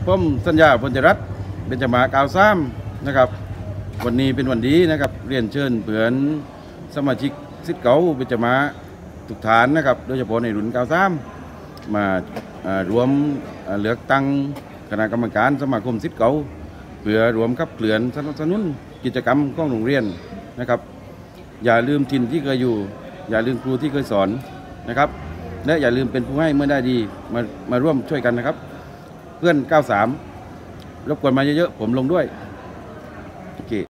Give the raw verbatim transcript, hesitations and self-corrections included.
ผมสัญญาพลจรัตน์เบญจมากาวซ้ำนะครับวันนี้เป็นวันดีนะครับเรียนเชิญเพื่อนสมาชิกศิษย์เก่าเบญจมาทุกฐานนะครับโดยเฉพาะในรุ่นกาวซ้ำมารวมเลือกตั้งคณะกรรมการสมาคมศิษย์เก่าเพื่อรวมขับเคลื่อนสนับสนุนกิจกรรมของโรงเรียนนะครับอย่าลืมถิ่นที่เคยอยู่อย่าลืมครูที่เคยสอนนะครับและอย่าลืมเป็นผู้ให้เมื่อได้ดีมามาร่วมช่วยกันนะครับเพื่อนเก้าสามรบกวนมาเยอะๆผมลงด้วยโอเค